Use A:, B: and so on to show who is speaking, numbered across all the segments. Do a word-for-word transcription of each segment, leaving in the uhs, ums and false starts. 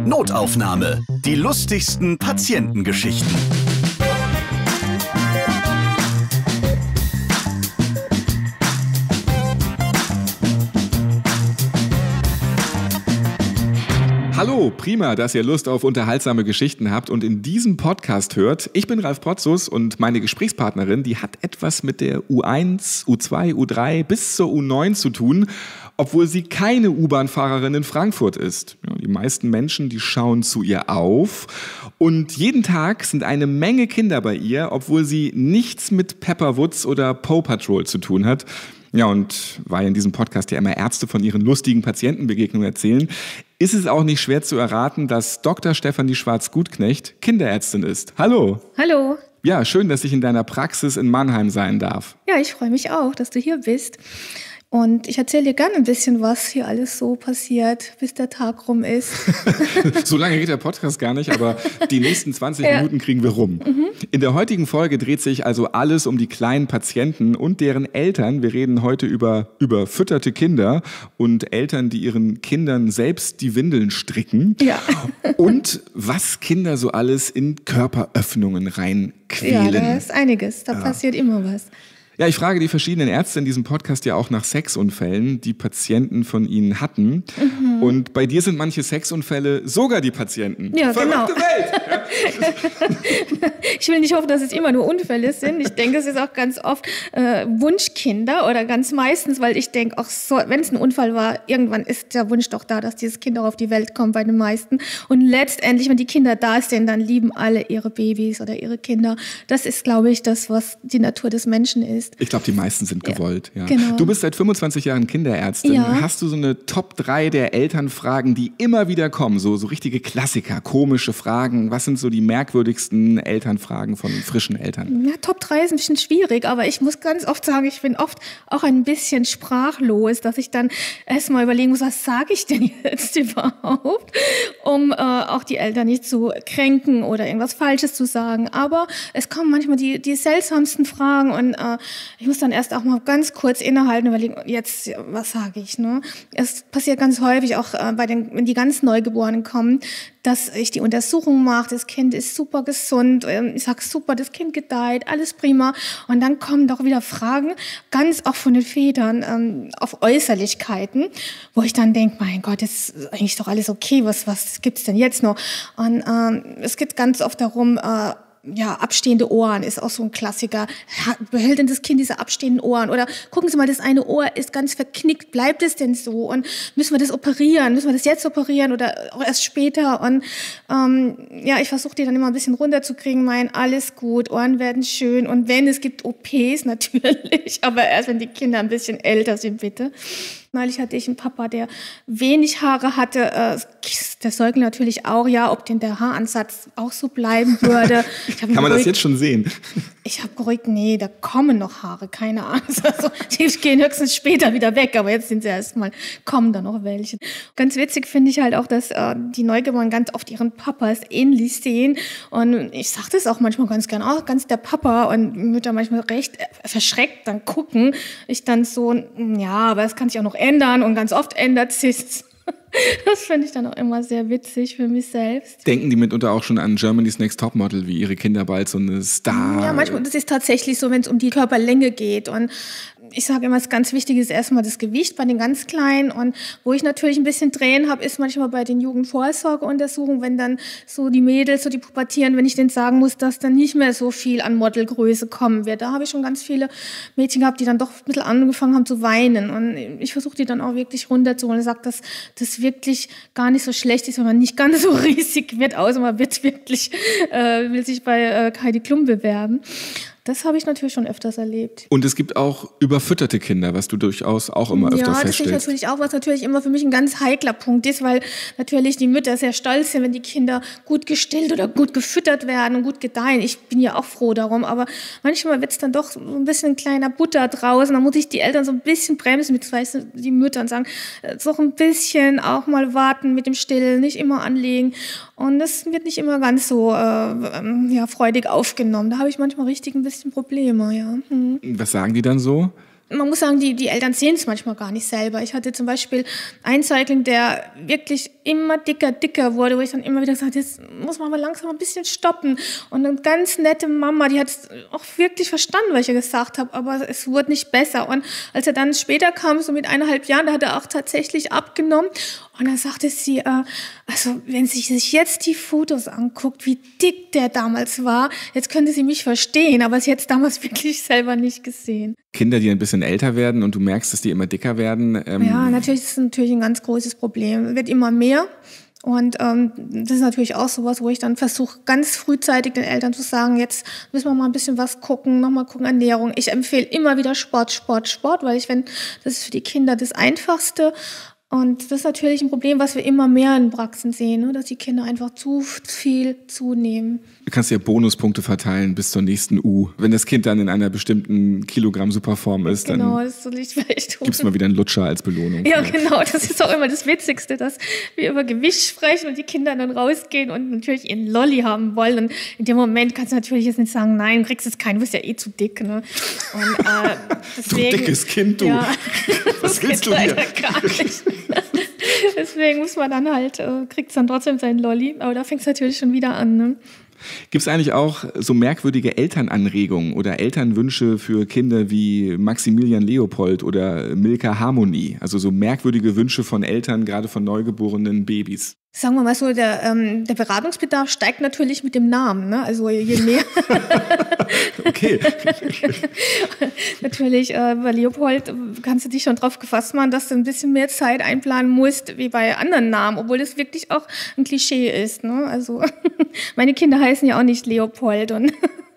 A: Notaufnahme. Die lustigsten Patientengeschichten.
B: Hallo, prima, dass ihr Lust auf unterhaltsame Geschichten habt und in diesem Podcast hört. Ich bin Ralf Potzus und meine Gesprächspartnerin, die hat etwas mit der U eins, U zwei, U drei bis zur U neun zu tun, obwohl sie keine U-Bahn-Fahrerin in Frankfurt ist. Ja, die meisten Menschen, die schauen zu ihr auf und jeden Tag sind eine Menge Kinder bei ihr, obwohl sie nichts mit Pepperwoods oder Paw Patrol zu tun hat. Ja, und weil in diesem Podcast ja immer Ärzte von ihren lustigen Patientenbegegnungen erzählen, ist es auch nicht schwer zu erraten, dass Doktor Stefanie Schwarz-Gutknecht Kinderärztin ist. Hallo.
C: Hallo.
B: Ja, schön, dass ich in deiner Praxis in Mannheim sein darf.
C: Ja, ich freue mich auch, dass du hier bist. Und ich erzähle dir gerne ein bisschen, was hier alles so passiert, bis der Tag rum ist.
B: So lange geht der Podcast gar nicht, aber die nächsten zwanzig ja. Minuten kriegen wir rum. Mhm. In der heutigen Folge dreht sich also alles um die kleinen Patienten und deren Eltern. Wir reden heute über überfütterte Kinder und Eltern, die ihren Kindern selbst die Windeln stricken.
C: Ja.
B: Und was Kinder so alles in Körperöffnungen reinquälen.
C: Ja, da ist einiges, da ja. passiert immer was.
B: Ja, ich frage die verschiedenen Ärzte in diesem Podcast ja auch nach Sexunfällen, die Patienten von ihnen hatten. Mhm. Und bei dir sind manche Sexunfälle sogar die Patienten.
C: Ja,
B: Verrückte
C: genau.
B: Welt!
C: Ich will nicht hoffen, dass es immer nur Unfälle sind. Ich denke, es ist auch ganz oft äh, Wunschkinder oder ganz meistens, weil ich denke, auch so, wenn es ein Unfall war, irgendwann ist der Wunsch doch da, dass dieses Kind auch auf die Welt kommt bei den meisten. Und letztendlich, wenn die Kinder da sind, dann lieben alle ihre Babys oder ihre Kinder. Das ist, glaube ich, das, was die Natur des Menschen ist.
B: Ich glaube, die meisten sind gewollt. Ja.
C: Ja. Genau.
B: Du bist seit fünfundzwanzig Jahren Kinderärztin.
C: Ja.
B: Hast du so eine Top drei der Elternfragen, die immer wieder kommen? So, so richtige Klassiker, komische Fragen. Was sind so die merkwürdigsten Elternfragen von frischen Eltern?
C: Ja, Top drei ist ein bisschen schwierig, aber ich muss ganz oft sagen, ich bin oft auch ein bisschen sprachlos, dass ich dann erstmal überlegen muss, was sage ich denn jetzt überhaupt, um äh, auch die Eltern nicht zu kränken oder irgendwas Falsches zu sagen. Aber es kommen manchmal die, die seltsamsten Fragen und äh, ich muss dann erst auch mal ganz kurz innehalten und überlegen, jetzt, was sage ich, ne? Es passiert ganz häufig auch äh, bei den, wenn die ganz Neugeborenen kommen, dass ich die Untersuchung mache, das Kind ist super gesund, ich sage super, das Kind gedeiht, alles prima. Und dann kommen doch wieder Fragen, ganz auch von den Vätern, ähm, auf Äußerlichkeiten, wo ich dann denke, mein Gott, jetzt ist eigentlich doch alles okay, was, was gibt's denn jetzt noch? Und ähm, es geht ganz oft darum, äh, ja, abstehende Ohren ist auch so ein Klassiker. Behält denn das Kind diese abstehenden Ohren? Oder gucken Sie mal, das eine Ohr ist ganz verknickt. Bleibt es denn so? Und müssen wir das operieren? Müssen wir das jetzt operieren oder auch erst später? Und ähm, ja, ich versuche die dann immer ein bisschen runterzukriegen. Mein, alles gut, Ohren werden schön. Und wenn, es gibt O Ps natürlich, aber erst wenn die Kinder ein bisschen älter sind, bitte. Neulich hatte ich einen Papa, der wenig Haare hatte, äh, der Säugling natürlich auch, ja, ob denn der Haaransatz auch so bleiben würde. Ich hab
B: Kann man
C: geruhigt,
B: das jetzt schon sehen?
C: Ich habe geruhigt, nee, da kommen noch Haare, keine Angst. Also, die gehen höchstens später wieder weg, aber jetzt sind sie erstmal, kommen da noch welche. Ganz witzig finde ich halt auch, dass äh, die Neugeborenen ganz oft ihren Papas ähnlich sehen. Und ich sage das auch manchmal ganz gern, auch ganz der Papa, und Mütter manchmal recht verschreckt dann gucken. Ich dann so, ja, aber es kann sich auch noch ändern und ganz oft ändert sich's. Das finde ich dann auch immer sehr witzig für mich selbst.
B: Denken die mitunter auch schon an Germany's Next Topmodel, wie ihre Kinder bald so eine Star...
C: Ja, manchmal, das ist tatsächlich so, wenn es um die Körperlänge geht. Und ich sage immer, das ganz Wichtige ist erstmal das Gewicht bei den ganz Kleinen. Und wo ich natürlich ein bisschen Tränen habe, ist manchmal bei den Jugendvorsorgeuntersuchungen, wenn dann so die Mädels, so die pubertieren, wenn ich denen sagen muss, dass dann nicht mehr so viel an Modelgröße kommen wird. Da habe ich schon ganz viele Mädchen gehabt, die dann doch ein bisschen angefangen haben zu weinen. Und ich versuche die dann auch wirklich runterzuholen und sage, dass das wirklich gar nicht so schlecht ist, wenn man nicht ganz so riesig wird, außer man wird wirklich, äh, will sich bei äh, Heidi Klum bewerben. Das habe ich natürlich schon öfters erlebt.
B: Und es gibt auch überfütterte Kinder, was du durchaus auch immer öfter
C: ja,
B: feststellst.
C: Ja, das ist natürlich auch, was natürlich immer für mich ein ganz heikler Punkt ist, weil natürlich die Mütter sehr stolz sind, wenn die Kinder gut gestillt oder gut gefüttert werden und gut gedeihen. Ich bin ja auch froh darum, aber manchmal wird es dann doch so ein bisschen kleiner Butter draußen. Da muss ich die Eltern so ein bisschen bremsen, beziehungsweise die Mütter und sagen, so ein bisschen auch mal warten mit dem Stillen, nicht immer anlegen. Und das wird nicht immer ganz so äh, ja, freudig aufgenommen. Da habe ich manchmal richtig ein bisschen Probleme, ja. Hm.
B: Was sagen die dann so?
C: man muss sagen, die, die Eltern sehen es manchmal gar nicht selber. Ich hatte zum Beispiel einen Säugling, der wirklich immer dicker, dicker wurde, wo ich dann immer wieder gesagt habe, jetzt muss man aber langsam ein bisschen stoppen. Und eine ganz nette Mama, die hat es auch wirklich verstanden, was ich gesagt habe, aber es wurde nicht besser. Und als er dann später kam, so mit eineinhalb Jahren, da hat er auch tatsächlich abgenommen. Und dann sagte sie, äh, also wenn sie sich jetzt die Fotos anguckt, wie dick der damals war, jetzt könnte sie mich verstehen, aber sie hat es damals wirklich selber nicht gesehen.
B: Kinder, die ein bisschen älter werden und du merkst, dass die immer dicker werden. Ähm
C: ja, natürlich ist es natürlich ein ganz großes Problem. Es wird immer mehr. Und ähm, das ist natürlich auch sowas, wo ich dann versuche, ganz frühzeitig den Eltern zu sagen, jetzt müssen wir mal ein bisschen was gucken, nochmal gucken, Ernährung. Ich empfehle immer wieder Sport, Sport, Sport, weil ich finde, das ist für die Kinder das Einfachste. Und das ist natürlich ein Problem, was wir immer mehr in Praxen sehen, ne? Dass die Kinder einfach zu viel zunehmen.
B: Du kannst ja Bonuspunkte verteilen bis zur nächsten U. Wenn das Kind dann in einer bestimmten Kilogramm Superform ist,
C: genau,
B: dann
C: das soll ich vielleicht tun.
B: Gibt's mal wieder einen Lutscher als Belohnung.
C: Ja, genau, das ist auch immer das Witzigste, dass wir über Gewicht sprechen und die Kinder dann rausgehen und natürlich ihren Lolli haben wollen. Und in dem Moment kannst du natürlich jetzt nicht sagen, nein, du kriegst jetzt keinen, du bist ja eh zu dick. Ne? Und, äh, deswegen,
B: du dickes Kind, du.
C: Ja,
B: was willst du hier?
C: Gar nicht. Deswegen muss man dann halt, äh, kriegt es dann trotzdem seinen Lolli. Aber da fängt es natürlich schon wieder an. Ne?
B: Gibt es eigentlich auch so merkwürdige Elternanregungen oder Elternwünsche für Kinder wie Maximilian Leopold oder Milka Harmonie? Also so merkwürdige Wünsche von Eltern, gerade von neugeborenen Babys.
C: Sagen wir mal so, der, ähm, der Beratungsbedarf steigt natürlich mit dem Namen. Ne? Also je mehr.
B: Okay.
C: Natürlich, äh, bei Leopold kannst du dich schon drauf gefasst machen, dass du ein bisschen mehr Zeit einplanen musst, wie bei anderen Namen, obwohl das wirklich auch ein Klischee ist. Ne? Also meine Kinder heißen ja auch nicht Leopold und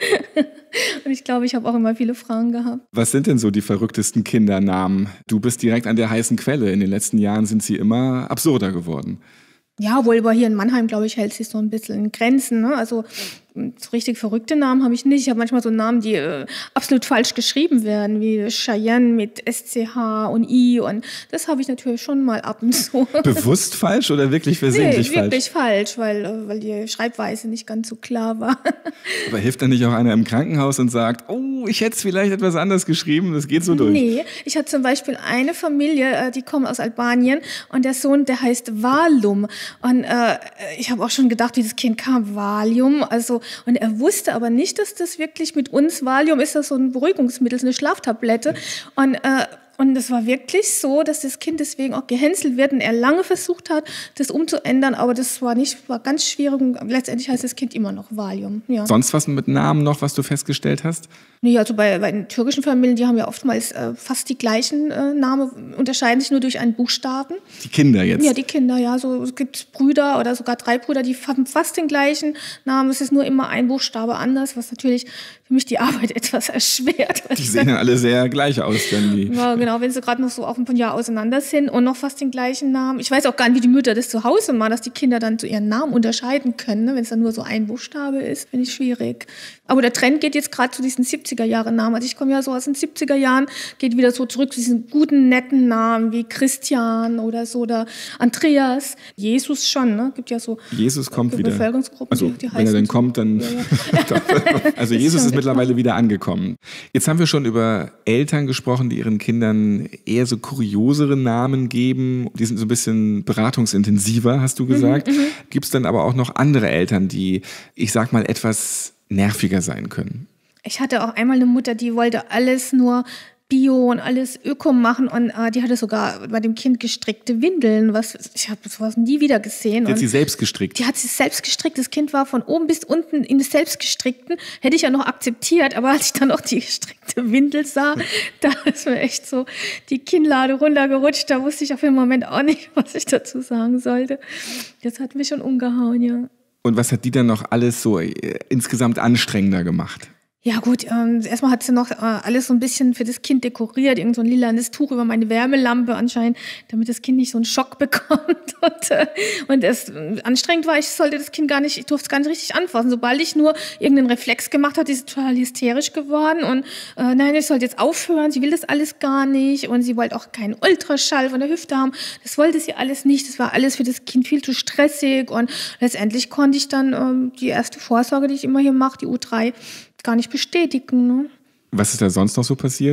C: Und ich glaube, ich habe auch immer viele Fragen gehabt.
B: Was sind denn so die verrücktesten Kindernamen? Du bist direkt an der heißen Quelle. In den letzten Jahren sind sie immer absurder geworden.
C: Ja, obwohl aber hier in Mannheim, glaube ich, hält sich so ein bisschen in Grenzen. Ne? Also so richtig verrückte Namen habe ich nicht. Ich habe manchmal so Namen, die äh, absolut falsch geschrieben werden, wie Cheyenne mit S C H und I. Und das habe ich natürlich schon mal ab und zu.
B: Bewusst falsch oder wirklich versehentlich
C: nee,
B: falsch?
C: wirklich falsch, weil, weil die Schreibweise nicht ganz so klar war.
B: Aber hilft dann nicht auch einer im Krankenhaus und sagt, oh, ich hätte es vielleicht etwas anders geschrieben, das geht so durch?
C: Nee, ich hatte zum Beispiel eine Familie, die kommt aus Albanien und der Sohn, der heißt Valium. Und äh, ich habe auch schon gedacht, wie das Kind kam, Valium, also und er wusste aber nicht, dass das wirklich mit uns, Valium ist das so ein Beruhigungsmittel, so eine Schlaftablette. Und äh, Und es war wirklich so, dass das Kind deswegen auch gehänselt wird und er lange versucht hat, das umzuändern, aber das war nicht, war ganz schwierig und letztendlich heißt das Kind immer noch Valium. Ja.
B: Sonst was mit Namen noch, was du festgestellt hast?
C: Nee, also bei, bei den türkischen Familien, die haben ja oftmals äh, fast die gleichen äh, Namen, unterscheiden sich nur durch einen Buchstaben.
B: Die Kinder jetzt?
C: Ja, die Kinder, ja. So, es gibt Brüder oder sogar drei Brüder, die haben fast den gleichen Namen. Es ist nur immer ein Buchstabe anders, was natürlich für mich die Arbeit etwas erschwert.
B: Die sehen ja alle sehr gleich aus, dann die.
C: Ja, genau, wenn sie gerade noch so auf ein Jahr auseinander sind und noch fast den gleichen Namen. Ich weiß auch gar nicht, wie die Mütter das zu Hause machen, dass die Kinder dann zu ihren Namen unterscheiden können, ne? Wenn es dann nur so ein Buchstabe ist, finde ich schwierig. Aber der Trend geht jetzt gerade zu diesen siebziger-Jahre-Namen. Also ich komme ja so aus den siebziger Jahren, geht wieder so zurück zu diesen guten, netten Namen wie Christian oder so oder Andreas. Jesus schon, ne? Gibt ja so
B: Jesus kommt wieder.
C: Bevölkerungsgruppen,
B: also,
C: die, die
B: wenn er dann
C: so.
B: kommt, dann...
C: Ja, ja.
B: Also Jesus ist, ist mittlerweile wieder angekommen. Jetzt haben wir schon über Eltern gesprochen, die ihren Kindern eher so kuriosere Namen geben. Die sind so ein bisschen beratungsintensiver, hast du gesagt. Mhm, Gibt es dann aber auch noch andere Eltern, die, ich sag mal, etwas nerviger sein können?
C: Ich hatte auch einmal eine Mutter, die wollte alles nur Bio und alles Öko machen und äh, die hatte sogar bei dem Kind gestrickte Windeln. Was, ich habe sowas nie wieder gesehen.
B: Die hat sie selbst gestrickt?
C: Die hat sie selbst gestrickt. Das Kind war von oben bis unten in das Selbstgestrickten. Hätte ich ja noch akzeptiert, aber als ich dann auch die gestrickte Windel sah, da ist mir echt so die Kinnlade runtergerutscht. Da wusste ich auf den Moment auch nicht, was ich dazu sagen sollte. Das hat mich schon umgehauen, ja.
B: Und was hat die dann noch alles so äh, insgesamt anstrengender gemacht?
C: Ja gut, ähm, erstmal hat sie noch äh, alles so ein bisschen für das Kind dekoriert, irgend so ein lilanes Tuch über meine Wärmelampe anscheinend, damit das Kind nicht so einen Schock bekommt. Und, äh, und es äh, anstrengend war, ich sollte das Kind gar nicht, ich durfte es gar nicht richtig anfassen. Sobald ich nur irgendeinen Reflex gemacht habe, ist sie total hysterisch geworden und äh, nein, ich sollte jetzt aufhören, sie will das alles gar nicht und sie wollte auch keinen Ultraschall von der Hüfte haben. Das wollte sie alles nicht, das war alles für das Kind viel zu stressig und letztendlich konnte ich dann ähm, die erste Vorsorge, die ich immer hier mache, die U drei, gar nicht bestätigen. Ne?
B: Was ist da sonst noch so passiert?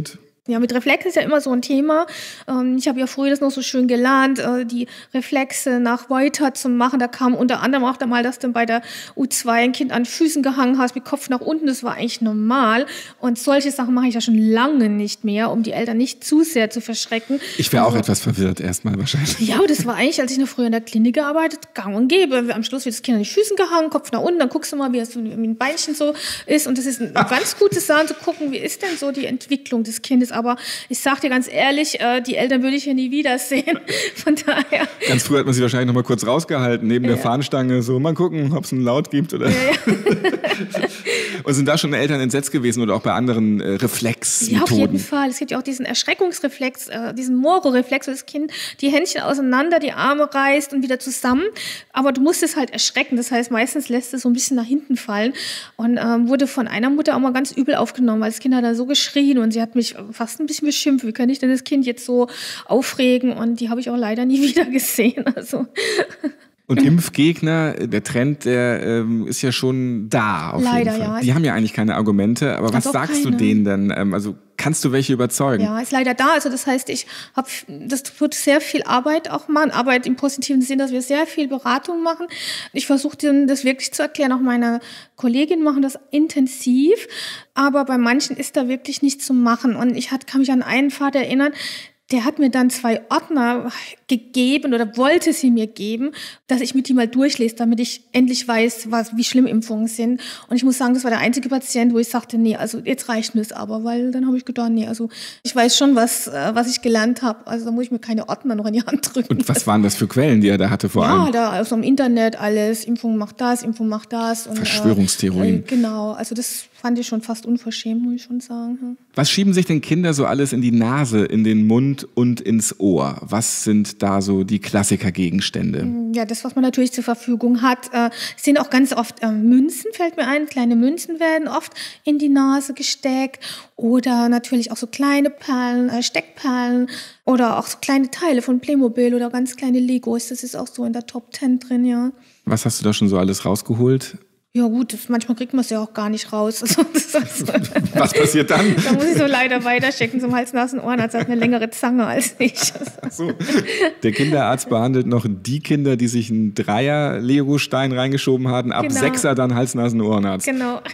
C: Ja, mit Reflexen ist ja immer so ein Thema. Ähm, ich habe ja früher das noch so schön gelernt, äh, die Reflexe nach weiter zu machen. Da kam unter anderem auch da mal, dass du bei der U zwei ein Kind an Füßen gehangen hast, mit Kopf nach unten. Das war eigentlich normal. Und solche Sachen mache ich ja schon lange nicht mehr, um die Eltern nicht zu sehr zu verschrecken.
B: Ich wäre
C: also,
B: auch etwas verwirrt erstmal wahrscheinlich.
C: Ja, aber das war eigentlich, als ich noch früher in der Klinik gearbeitet, gang und gäbe. Am Schluss wird das Kind an die Füßen gehangen, Kopf nach unten. Dann guckst du mal, wie das wie ein Beinchen so ist. Und das ist ein ganz gutes Sachen zu gucken, wie ist denn so die Entwicklung des Kindes. Aber ich sag dir ganz ehrlich, äh, die Eltern würde ich ja nie wiedersehen. Von daher.
B: Ganz früh hat man sie wahrscheinlich noch mal kurz rausgehalten, neben ja. der Fahnenstange, so mal gucken, ob es einen Laut gibt. Oder? Ja, ja. Und sind da schon Eltern entsetzt gewesen oder auch bei anderen äh, Reflexmethoden?
C: Ja, auf jeden Fall. Es gibt ja auch diesen Erschreckungsreflex, äh, diesen Moro-Reflex, wo das Kind die Händchen auseinander, die Arme reißt und wieder zusammen. Aber du musst es halt erschrecken. Das heißt, meistens lässt es so ein bisschen nach hinten fallen. Und ähm, wurde von einer Mutter auch mal ganz übel aufgenommen, weil das Kind hat da so geschrien und sie hat mich fast ein bisschen beschimpft. Wie kann ich denn das Kind jetzt so aufregen? Und die habe ich auch leider nie wieder gesehen. Also.
B: Und Impfgegner, der Trend, der ähm, ist ja schon da auf
C: Leider,
B: jeden Fall.
C: Ja.
B: Die haben ja eigentlich keine Argumente, aber was sagst
C: keine.
B: du denen denn? Ähm, also kannst du welche überzeugen?
C: Ja, ist leider da. Also das heißt, ich habe, das wird sehr viel Arbeit auch machen. Arbeit im positiven Sinn, dass wir sehr viel Beratung machen. Ich versuche denen das wirklich zu erklären. Auch meine Kolleginnen machen das intensiv. Aber bei manchen ist da wirklich nichts zu machen. Und ich hat, kann mich an einen Vater erinnern, der hat mir dann zwei Ordner gegeben oder wollte sie mir geben, dass ich mit die mal durchlese, damit ich endlich weiß, was, wie schlimm Impfungen sind. Und ich muss sagen, das war der einzige Patient, wo ich sagte, nee, also jetzt reicht mir es aber, weil dann habe ich gedacht, nee, also ich weiß schon, was, was ich gelernt habe. Also da muss ich mir keine Ordner noch in die Hand drücken.
B: Und was waren das für Quellen, die er da hatte vor allem?
C: Ja, da also im Internet alles, Impfung macht das, Impfung macht das. Und,
B: Verschwörungstheorien.
C: Äh, genau, also das fand ich schon fast unverschämt, muss ich schon sagen.
B: Was schieben sich denn Kinder so alles in die Nase, in den Mund und ins Ohr? Was sind da so die Klassikergegenstände?
C: Ja, das, was man natürlich zur Verfügung hat, äh, sind auch ganz oft äh, Münzen, fällt mir ein. Kleine Münzen werden oft in die Nase gesteckt oder natürlich auch so kleine Perlen, äh, Steckperlen oder auch so kleine Teile von Playmobil oder ganz kleine Legos. Das ist auch so in der Top Ten drin, ja.
B: Was hast du da schon so alles rausgeholt?
C: Ja gut, das, manchmal kriegt man es ja auch gar nicht raus. Also, das ist so.
B: Was passiert dann?
C: Da muss ich so leider weiterschicken zum Hals, Nasen, Ohrenarzt hat eine längere Zange als ich.
B: Ach so. Der Kinderarzt behandelt noch die Kinder, die sich einen Dreier-Lego-Stein reingeschoben haben, ab
C: Genau.
B: Sechser dann Hals, Nasen, Ohrenarzt.
C: Genau.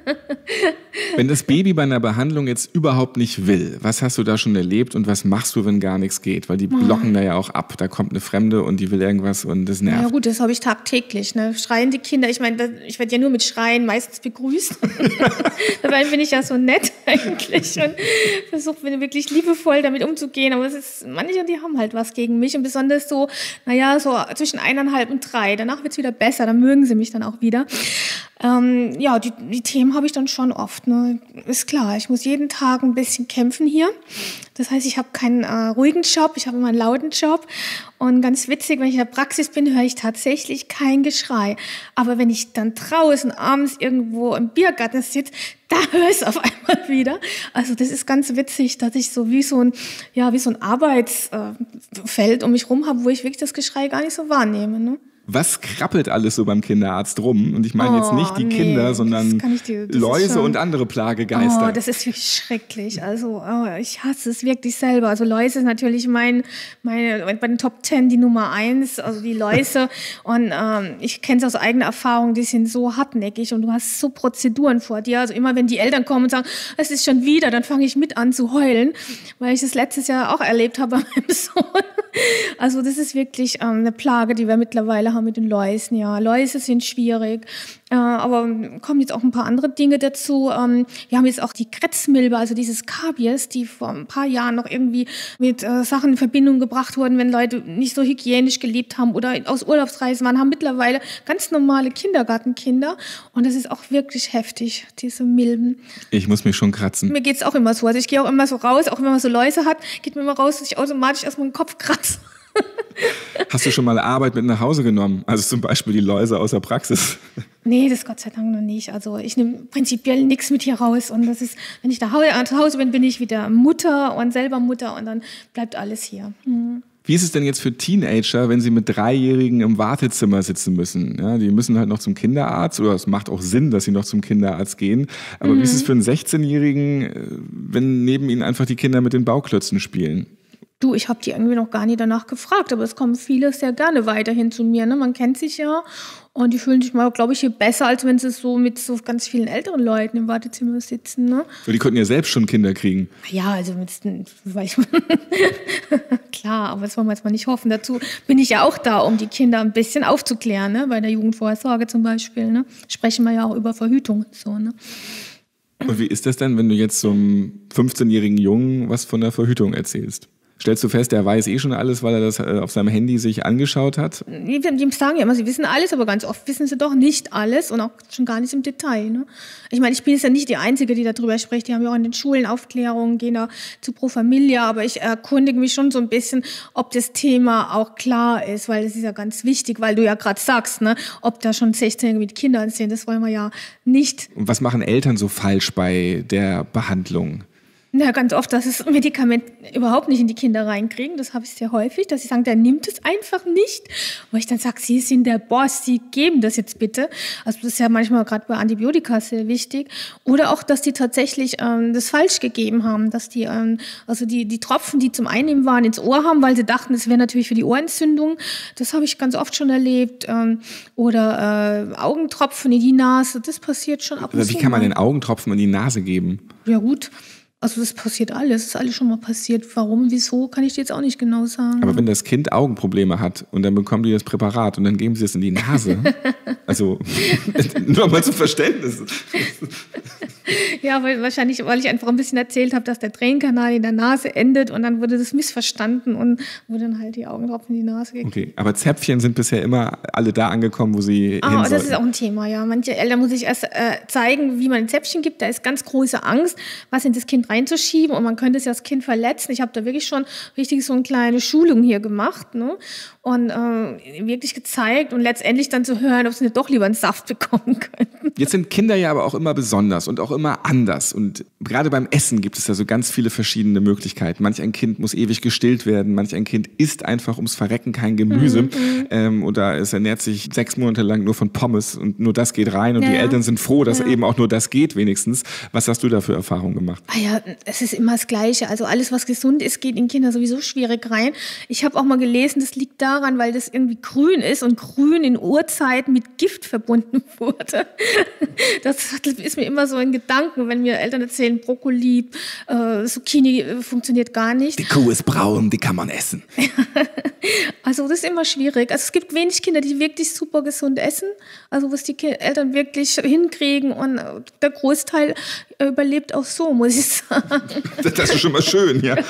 B: Wenn das Baby bei einer Behandlung jetzt überhaupt nicht will, was hast du da schon erlebt und was machst du, wenn gar nichts geht? Weil die blocken da ja auch ab. Da kommt eine Fremde und die will irgendwas und das nervt.
C: Ja gut, das habe ich tagtäglich. Ne? Schreiende Kinder, ich meine, ich werde ja nur mit Schreien meistens begrüßt. Dabei bin ich ja so nett eigentlich und versuche wirklich liebevoll damit umzugehen. Aber es ist, manche, die haben halt was gegen mich und besonders so, naja, so zwischen eineinhalb und drei. Danach wird es wieder besser, dann mögen sie mich dann auch wieder. Ähm, ja, die, die Themen habe ich dann schon oft. Ne? Ist klar, ich muss jeden Tag ein bisschen kämpfen hier. Das heißt, ich habe keinen äh, ruhigen Job, ich habe immer einen lauten Job. Und ganz witzig, wenn ich in der Praxis bin, höre ich tatsächlich kein Geschrei. Aber wenn ich dann draußen abends irgendwo im Biergarten sitze, da höre ich es auf einmal wieder. Also das ist ganz witzig, dass ich so wie so ein, ja, wie so ein Arbeitsfeld um mich rum habe, wo ich wirklich das Geschrei gar nicht so wahrnehme. Ne?
B: Was krabbelt alles so beim Kinderarzt rum? Und ich meine jetzt nicht die
C: oh, nee,
B: Kinder, sondern
C: dir,
B: Läuse
C: schon,
B: und andere Plagegeister.
C: Oh, das ist wirklich schrecklich. Also oh, ich hasse es wirklich selber. Also Läuse ist natürlich mein, meine, bei den Top Ten die Nummer eins, also die Läuse. Und ähm, ich kenne es aus eigener Erfahrung, die sind so hartnäckig und du hast so Prozeduren vor dir. Also immer wenn die Eltern kommen und sagen, es ist schon wieder, dann fange ich mit an zu heulen, weil ich das letztes Jahr auch erlebt habe bei meinem Sohn. Also das ist wirklich ähm, eine Plage, die wir mittlerweile haben mit den Läusen. Ja, Läuse sind schwierig, äh, aber kommen jetzt auch ein paar andere Dinge dazu. Ähm, wir haben jetzt auch die Kretzmilbe, also dieses Kabies, die vor ein paar Jahren noch irgendwie mit äh, Sachen in Verbindung gebracht wurden, wenn Leute nicht so hygienisch gelebt haben oder aus Urlaubsreisen waren, haben mittlerweile ganz normale Kindergartenkinder und das ist auch wirklich heftig, diese Milben.
B: Ich muss mich schon kratzen.
C: Mir geht's auch immer so. Also ich gehe auch immer so raus, auch wenn man so Läuse hat, geht mir immer raus, dass ich automatisch erstmal den Kopf kratze.
B: Hast du schon mal Arbeit mit nach Hause genommen? Also zum Beispiel die Läuse aus der Praxis?
C: Nee, das Gott sei Dank noch nicht. Also ich nehme prinzipiell nichts mit hier raus. Und das ist, wenn ich da zu Hause bin, bin ich wieder Mutter und selber Mutter und dann bleibt alles hier. Hm.
B: Wie ist es denn jetzt für Teenager, wenn sie mit Dreijährigen im Wartezimmer sitzen müssen? Ja, die müssen halt noch zum Kinderarzt, oder es macht auch Sinn, dass sie noch zum Kinderarzt gehen. Aber mhm. wie ist es für einen sechzehnjährigen, wenn neben ihnen einfach die Kinder mit den Bauklötzen spielen?
C: Du, ich habe die irgendwie noch gar nie danach gefragt, aber es kommen viele sehr gerne weiterhin zu mir. Ne? Man kennt sich ja und die fühlen sich mal, glaube ich, hier besser, als wenn sie so mit so ganz vielen älteren Leuten im Wartezimmer sitzen. Ne?
B: Die konnten ja selbst schon Kinder kriegen.
C: Ja, also mit, weil ich klar, aber das wollen wir jetzt mal nicht hoffen. Dazu bin ich ja auch da, um die Kinder ein bisschen aufzuklären, ne? Bei der Jugendvorsorge zum Beispiel. Ne? Sprechen wir ja auch über Verhütung und so. Ne?
B: Und wie ist das denn, wenn du jetzt so einem fünfzehnjährigen Jungen was von der Verhütung erzählst? Stellst du fest, der weiß eh schon alles, weil er das auf seinem Handy sich angeschaut hat?
C: Die, die sagen ja immer, sie wissen alles, aber ganz oft wissen sie doch nicht alles und auch schon gar nicht im Detail. Ne? Ich meine, ich bin jetzt ja nicht die Einzige, die darüber spricht. Die haben ja auch in den Schulen Aufklärungen, gehen da zu Pro Familia, aber ich erkundige mich schon so ein bisschen, ob das Thema auch klar ist, weil das ist ja ganz wichtig, weil du ja gerade sagst, ne, ob da schon sechzehnjährige mit Kindern sind, das wollen wir ja nicht.
B: Und was machen Eltern so falsch bei der Behandlung?
C: Na, ganz oft, dass das Medikament überhaupt nicht in die Kinder reinkriegen. Das habe ich sehr häufig, dass sie sagen, der nimmt es einfach nicht. Wo ich dann sage, Sie sind der Boss, Sie geben das jetzt bitte. Also das ist ja manchmal gerade bei Antibiotika sehr wichtig. Oder auch, dass die tatsächlich ähm, das falsch gegeben haben, dass die ähm, also die die Tropfen, die zum Einnehmen waren, ins Ohr haben, weil sie dachten, das wäre natürlich für die Ohrentzündung. Das habe ich ganz oft schon erlebt. Ähm, oder äh, Augentropfen in die Nase. Das passiert schon ab und
B: zu. Wie kann man den Augentropfen in die Nase geben?
C: Ja gut. Also das passiert alles, das ist alles schon mal passiert. Warum, wieso, kann ich dir jetzt auch nicht genau sagen.
B: Aber wenn das Kind Augenprobleme hat und dann bekommen die das Präparat und dann geben sie es in die Nase, also nur mal zum Verständnis.
C: Ja, weil wahrscheinlich, weil ich einfach ein bisschen erzählt habe, dass der Tränenkanal in der Nase endet und dann wurde das missverstanden und wurde dann halt die Augentropfen in die Nase gegeben.
B: Okay, aber Zäpfchen sind bisher immer alle da angekommen, wo sie
C: ah,
B: hin
C: das
B: sollten.
C: ist auch ein Thema, ja. Manche Eltern muss ich erst äh, zeigen, wie man ein Zäpfchen gibt. Da ist ganz große Angst, was in das Kind reinzuschieben und man könnte es ja das Kind verletzen. Ich habe da wirklich schon richtig so eine kleine Schulung hier gemacht, ne? Und äh, wirklich gezeigt und letztendlich dann zu hören, ob sie nicht doch lieber einen Saft bekommen könnten.
B: Jetzt sind Kinder ja aber auch immer besonders und auch immer anders und gerade beim Essen gibt es da so ganz viele verschiedene Möglichkeiten. Manch ein Kind muss ewig gestillt werden, manch ein Kind isst einfach ums Verrecken kein Gemüse mhm. ähm, oder es ernährt sich sechs Monate lang nur von Pommes und nur das geht rein und ja, die ja. Eltern sind froh, dass ja. eben auch nur das geht wenigstens. Was hast du da für Erfahrungen gemacht?
C: Ah ja, es ist immer das Gleiche. Also alles, was gesund ist, geht in Kinder sowieso schwierig rein. Ich habe auch mal gelesen, das liegt daran, weil das irgendwie grün ist und grün in Urzeiten mit Gift verbunden wurde. Das ist mir immer so ein Gedanken, wenn mir Eltern erzählen, Brokkoli, äh, Zucchini äh, funktioniert gar nicht.
B: Die Kuh ist braun, die kann man essen.
C: Also das ist immer schwierig. Also es gibt wenig Kinder, die wirklich super gesund essen, also was die Eltern wirklich hinkriegen und der Großteil überlebt auch so, muss ich sagen.
B: Das ist schon mal schön, ja.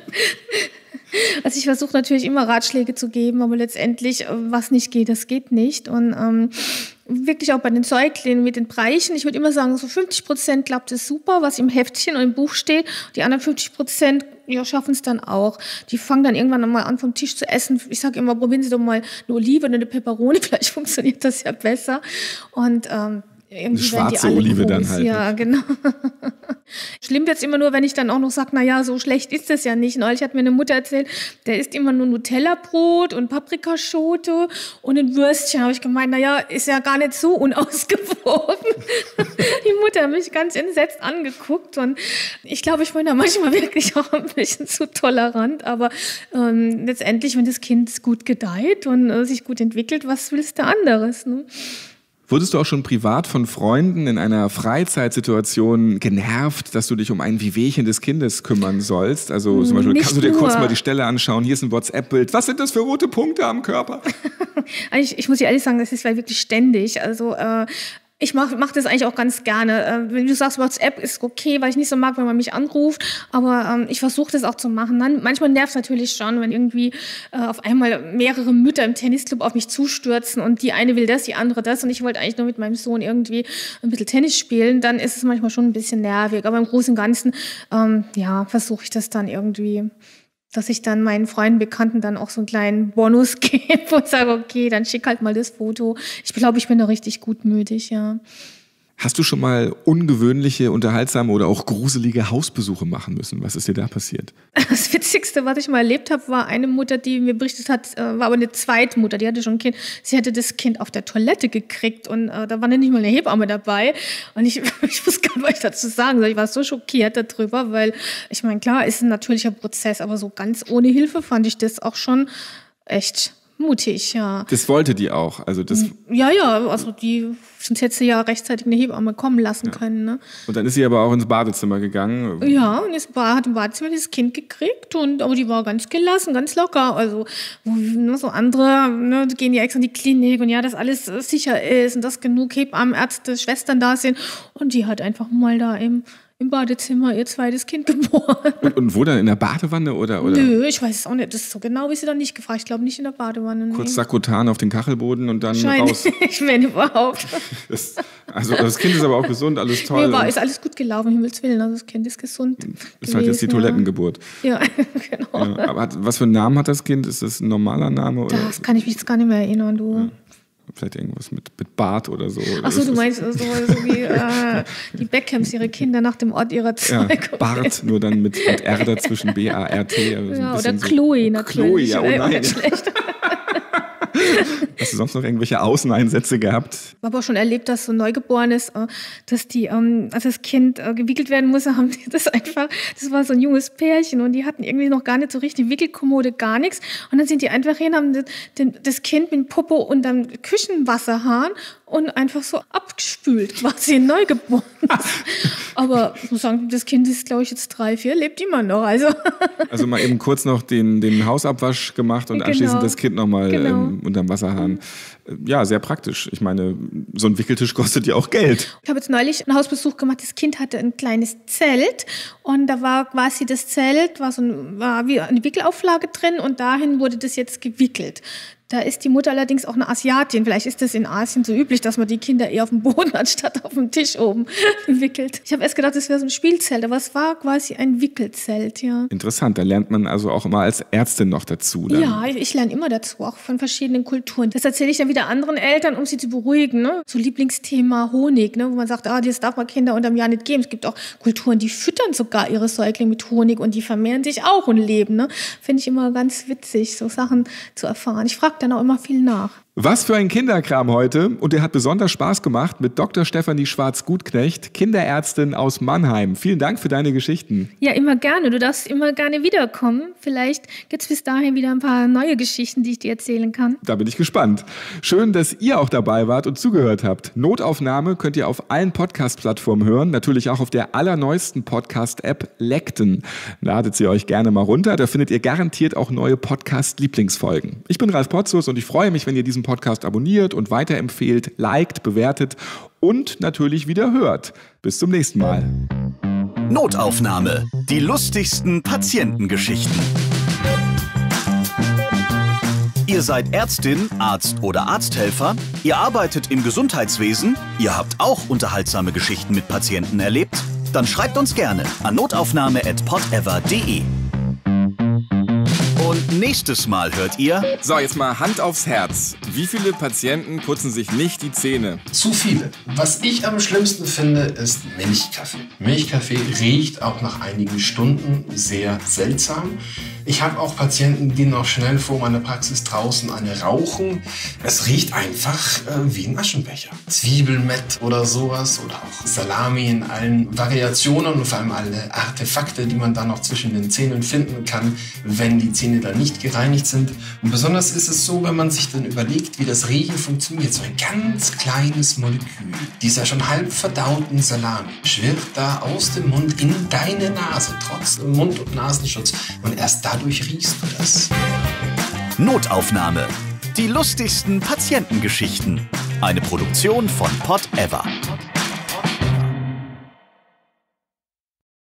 C: Also ich versuche natürlich immer Ratschläge zu geben, aber letztendlich, was nicht geht, das geht nicht. Und ähm, wirklich auch bei den Säuglingen mit den Breichen, ich würde immer sagen, so fünfzig Prozent klappt es super, was im Heftchen und im Buch steht. Die anderen fünfzig Prozent ja, schaffen es dann auch. Die fangen dann irgendwann mal an, vom Tisch zu essen. Ich sage immer, probieren Sie doch mal eine Olive oder eine Peperoni, vielleicht funktioniert das ja besser. Und ähm, irgendwie
B: schwarze
C: werden die alle
B: Olive
C: groß.
B: Dann halt.
C: Ja, genau. Schlimm wird's immer nur, wenn ich dann auch noch sage, na ja, so schlecht ist das ja nicht. Neulich hat mir eine Mutter erzählt, der isst immer nur Nutella-Brot und Paprikaschote und ein Würstchen. Habe ich gemeint, na ja, ist ja gar nicht so unausgewogen. Die Mutter hat mich ganz entsetzt angeguckt und ich glaube, ich bin da manchmal wirklich auch ein bisschen zu tolerant. Aber ähm, letztendlich, wenn das Kind gut gedeiht und äh, sich gut entwickelt, was willst du anderes, ne?
B: Wurdest du auch schon privat von Freunden in einer Freizeitsituation genervt, dass du dich um ein Wehwehchen des Kindes kümmern sollst? Also zum Beispiel,
C: Nicht
B: kannst du dir
C: nur.
B: kurz mal die Stelle anschauen, hier ist ein WhatsApp-Bild. Was sind das für rote Punkte am Körper?
C: ich, ich muss dir ehrlich sagen, das ist wirklich ständig. Also äh, ich mache mach das eigentlich auch ganz gerne. Äh, wenn du sagst, WhatsApp ist okay, weil ich nicht so mag, wenn man mich anruft, aber ähm, ich versuche das auch zu machen. Dann, manchmal nervt es natürlich schon, wenn irgendwie äh, auf einmal mehrere Mütter im Tennisclub auf mich zustürzen und die eine will das, die andere das und ich wollte eigentlich nur mit meinem Sohn irgendwie ein bisschen Tennis spielen, dann ist es manchmal schon ein bisschen nervig. Aber im Großen und Ganzen, ähm, ja, versuche ich das dann irgendwie, dass ich dann meinen Freunden, Bekannten dann auch so einen kleinen Bonus gebe und sage, okay, dann schick halt mal das Foto. Ich glaube, ich bin da richtig gutmütig, ja.
B: Hast du schon mal ungewöhnliche, unterhaltsame oder auch gruselige Hausbesuche machen müssen? Was ist dir da passiert?
C: Das Witzigste, was ich mal erlebt habe, war eine Mutter, die mir berichtet hat, war aber eine Zweitmutter, die hatte schon ein Kind. Sie hatte das Kind auf der Toilette gekriegt und äh, da war nicht mal eine Hebamme dabei. Und ich, ich wusste gar nicht, was ich dazu sagen soll. Ich war so schockiert darüber, weil ich meine, klar, ist ein natürlicher Prozess, aber so ganz ohne Hilfe fand ich das auch schon echt mutig, ja.
B: Das wollte die auch, also das...
C: Ja, ja, also die, sonst hätte sie ja rechtzeitig eine Hebamme kommen lassen ja. können, ne?
B: Und dann ist sie aber auch ins Badezimmer gegangen.
C: Ja, und es war, hat im Badezimmer dieses Kind gekriegt, und, aber die war ganz gelassen, ganz locker, also wo, ne, so andere, ne, die gehen ja extra in die Klinik und ja, dass alles sicher ist und dass genug Hebammen, Ärzte, Schwestern da sind, und die hat einfach mal da im Im Badezimmer ihr zweites Kind geboren.
B: Und, und wo dann? In der Badewanne? Oder, oder?
C: Nö, ich weiß es auch nicht. Das ist so genau, wie sie dann nicht gefragt. Ich glaube nicht in der Badewanne. Nee.
B: Kurz Sakrotan auf den Kachelboden und dann raus.
C: Ich wenn überhaupt.
B: Das, also das Kind ist aber auch gesund, alles toll.
C: Nee, war, ist alles gut gelaufen, um Himmels Willen. Also das Kind ist gesund.
B: Ist halt jetzt die Toilettengeburt.
C: Ja, genau.
B: Ja, aber hat, was für einen Namen hat das Kind? Ist das ein normaler Name? Oder?
C: Das kann ich mich jetzt gar nicht mehr erinnern, du.
B: Ja. Vielleicht irgendwas mit, mit Bart oder so.
C: Achso, du meinst so, so wie äh, die Beckhams ihre Kinder nach dem Ort ihrer Zeugung.
B: Ja, Bart, nur dann mit, mit R dazwischen, B A R T. Also
C: ja, oder Chloe
B: so.
C: natürlich.
B: Chloe, ja, oh nein. Hast du sonst noch irgendwelche Außeneinsätze gehabt?
C: Ich habe auch schon erlebt, dass so Neugeborenes, dass die, als das Kind gewickelt werden musste, haben die das einfach, das war so ein junges Pärchen und die hatten irgendwie noch gar nicht so richtig Wickelkommode, gar nichts. Und dann sind die einfach hin, haben das Kind mit dem Popo unterm Küchenwasserhahn und einfach so abgespült, quasi neugeboren. Aber ich muss sagen, das Kind ist, glaube ich, jetzt drei, vier, lebt immer noch. Also,
B: also mal eben kurz noch den, den Hausabwasch gemacht und genau. anschließend das Kind nochmal genau. ähm, unterm Wasserhahn. Ja, sehr praktisch. Ich meine, so ein Wickeltisch kostet ja auch Geld.
C: Ich habe jetzt neulich einen Hausbesuch gemacht. Das Kind hatte ein kleines Zelt und da war quasi das Zelt, war so ein, war wie eine Wickelauflage drin und dahin wurde das jetzt gewickelt. Da ist die Mutter allerdings auch eine Asiatin. Vielleicht ist das in Asien so üblich, dass man die Kinder eher auf dem Boden anstatt auf dem Tisch oben wickelt. Ich habe erst gedacht, das wäre so ein Spielzelt, aber es war quasi ein Wickelzelt, ja.
B: Interessant, da lernt man also auch immer als Ärztin noch dazu. Dann.
C: Ja, ich lerne immer dazu, auch von verschiedenen Kulturen. Das erzähle ich dann wieder anderen Eltern, um sie zu beruhigen. Ne? So Lieblingsthema Honig, ne? Wo man sagt, ah, das darf man Kinder unterm Jahr nicht geben. Es gibt auch Kulturen, die füttern sogar ihre Säuglinge mit Honig und die vermehren sich auch und leben. Ne? Finde ich immer ganz witzig, so Sachen zu erfahren. Ich frage dann auch immer viel nach.
B: Was für ein Kinderkram heute, und der hat besonders Spaß gemacht mit Doktor Stefanie Schwarz-Gutknecht, Kinderärztin aus Mannheim. Vielen Dank für deine Geschichten.
C: Ja, immer gerne. Du darfst immer gerne wiederkommen. Vielleicht gibt es bis dahin wieder ein paar neue Geschichten, die ich dir erzählen kann.
B: Da bin ich gespannt. Schön, dass ihr auch dabei wart und zugehört habt. Notaufnahme könnt ihr auf allen Podcast-Plattformen hören, natürlich auch auf der allerneuesten Podcast-App Lekten. Ladet sie euch gerne mal runter, da findet ihr garantiert auch neue Podcast-Lieblingsfolgen. Ich bin Ralf Potzus und ich freue mich, wenn ihr diesen Podcast abonniert und weiterempfehlt, liked, bewertet und natürlich wieder hört. Bis zum nächsten Mal.
A: Notaufnahme. Die lustigsten Patientengeschichten. Ihr seid Ärztin, Arzt oder Arzthelfer? Ihr arbeitet im Gesundheitswesen? Ihr habt auch unterhaltsame Geschichten mit Patienten erlebt? Dann schreibt uns gerne an notaufnahme at podever punkt de. Und nächstes Mal hört ihr...
B: So, jetzt mal Hand aufs Herz. Wie viele Patienten putzen sich nicht die Zähne?
D: Zu viele. Was ich am schlimmsten finde, ist Milchkaffee. Milchkaffee riecht auch nach einigen Stunden sehr seltsam. Ich habe auch Patienten, die noch schnell vor meiner Praxis draußen eine rauchen. Es riecht einfach äh, wie ein Aschenbecher. Zwiebelmett oder sowas oder auch Salami in allen Variationen und vor allem alle Artefakte, die man dann noch zwischen den Zähnen finden kann, wenn die Zähne dann nicht gereinigt sind. Und besonders ist es so, wenn man sich dann überlegt, wie das Riechen funktioniert. So ein ganz kleines Molekül, dieser schon halb verdauten Salami, schwirrt da aus dem Mund in deine Nase, trotz Mund- und Nasenschutz. Und erst dadurch riechst du das.
A: Notaufnahme. Die lustigsten Patientengeschichten. Eine Produktion von Podever.